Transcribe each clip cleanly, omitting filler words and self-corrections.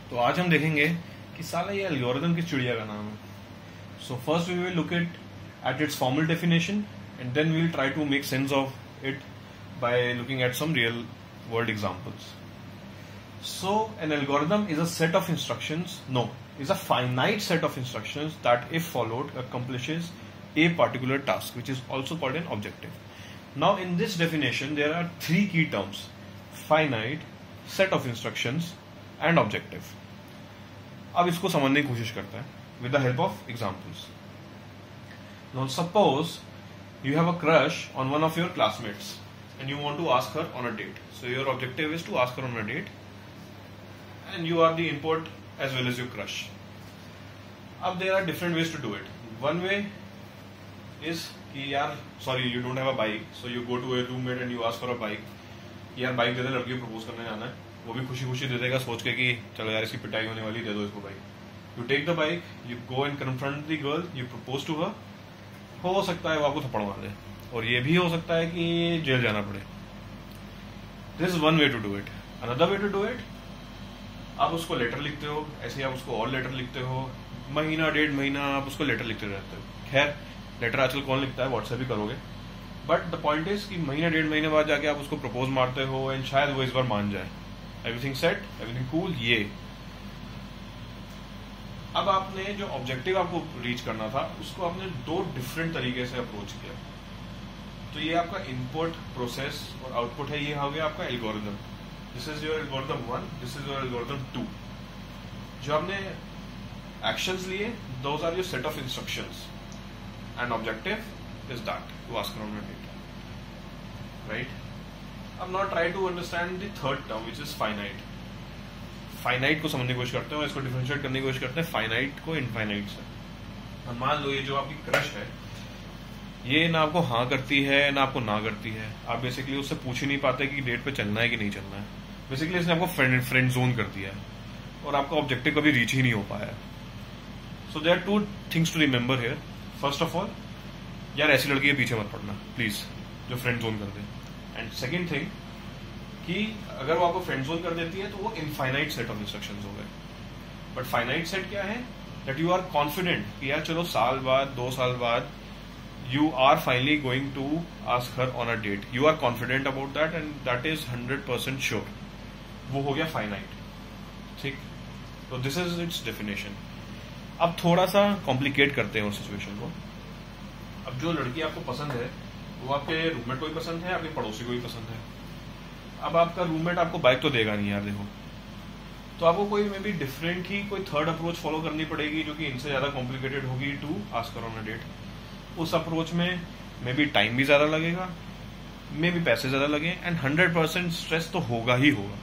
तो आज हम देखेंगे कि साला ये एल्गोरिथम किस चिड़िया का नाम है. So first we will look at its formal definition, and then we'll try to make sense of it by looking at some real world examples. So an algorithm is a set of instructions, is a finite set of instructions that if followed accomplishes a particular task, which is also called an objective. Now in this definition there are three key terms: finite, set of instructions and objective. अब इसको समझने की कोशिश करते हैं with the help of examples. Now suppose you have a crush on one of your classmates and you want to ask her on a date. So your objective is to ask her on a date and you are the input as well as your crush. Now there are different ways to do it. One way is कि यार sorry you don't have a bike, so you go to a roommate and you ask for a bike. यार bike दे दे, लड़की को propose करने जाना है. वो भी खुशी खुशी दे देगा सोच के कि चलो यार इसकी पिटाई होने वाली, दे दो इसको bike. You take the bike, you go and confront the girl, you propose to her. हो सकता है वो आपको थप्पड़ मार दे और ये भी हो सकता है कि जेल जाना पड़े. This is one way to do it. Another way to do it, आप उसको लेटर लिखते हो, ऐसे ही आप उसको और लेटर लिखते हो, महीना डेढ़ महीना आप उसको लेटर लिखते रहते हो. खैर लेटर आजकल कौन लिखता है, व्हाट्सएप ही करोगे. बट द पॉइंट इज कि महीना डेढ़ महीने बाद जाके आप उसको प्रपोज मारते हो एंड शायद वो इस बार मान जाए. Everything set, everything cool. ये अब आपने जो ऑब्जेक्टिव आपको रीच करना था उसको आपने दो डिफरेंट तरीके से अप्रोच किया. तो ये आपका इनपुट प्रोसेस और आउटपुट है. ये हो गया आपका algorithm. This is your algorithm 1, this is your algorithm 2. जो आपने एक्शंस लिए, those are your set of instructions and objective is that to ask on a date. Right. अब now try to understand the third term which is finite. Finite को समझने की कोशिश करते हैं और इसको डिफरेंशिएट करने की कोशिश करते हैं फाइनाइट को इनफाइनाइट से. और मान लो ये जो आपकी क्रश है ये ना आपको हाँ करती है ना आपको ना करती है. आप बेसिकली उससे पूछ ही नहीं पाते कि डेट पे चलना है कि नहीं चलना है. बेसिकली इसने आपको फ्रेंड जोन कर दिया है और आपका ऑब्जेक्टिव कभी रीच ही नहीं हो पाया. So there are two things to remember here. First of all, यार ऐसी लड़की के पीछे मत पड़ना प्लीज जो फ्रेंड जोन कर दे. एंड सेकेंड थिंग कि अगर वो आपको फ्रेंड जोन कर देती है तो वो इनफाइनाइट सेट ऑफ इंस्ट्रक्शंस हो गए. बट फाइनाइट सेट क्या है? दैट यू आर कॉन्फिडेंट कि यार चलो साल बाद 2 साल बाद you are finally going to ask her on a date. You are confident about that and that is 100% sure. वो हो गया फाइनाइट. ठीक. तो दिस इज इट्स डेफिनेशन. अब थोड़ा सा कॉम्प्लिकेट करते हैं उस सिचुएशन को. अब जो लड़की आपको पसंद है वो आपके रूममेट को भी पसंद है, आपके पड़ोसी को भी पसंद है. अब आपका रूममेट आपको बाइक तो देगा नहीं यार, देखो. तो आपको कोई मे बी डिफरेंट ही कोई थर्ड अप्रोच फॉलो करनी पड़ेगी जो कि इनसे ज्यादा कॉम्प्लिकेटेड होगी to ask her on a date. उस अप्रोच में मे बी टाइम भी ज्यादा लगेगा, मे बी पैसे ज्यादा लगे एंड 100% स्ट्रेस तो होगा ही होगा.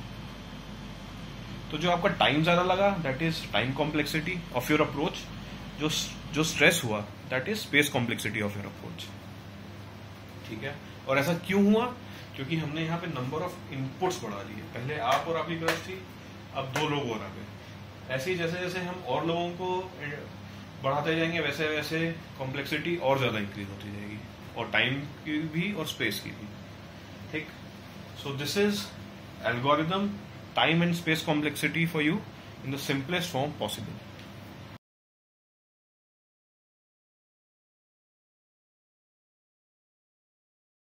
तो जो आपका टाइम ज्यादा लगा that is time complexity of your approach. जो स्ट्रेस हुआ that is space complexity of your approach. ठीक है. और ऐसा क्यों हुआ? क्योंकि हमने यहाँ पे नंबर ऑफ इनपुट्स बढ़ा दिए. पहले आप और आपकी क्रश थी, अब 2 लोग और आ गए. ऐसे ही जैसे जैसे हम और लोगों को बढ़ाते जाएंगे वैसे वैसे कॉम्प्लेक्सिटी और ज्यादा इंक्रीज होती जाएगी, और टाइम की भी और स्पेस की भी. ठीक. So this is algorithm time and space complexity for you in the simplest form possible.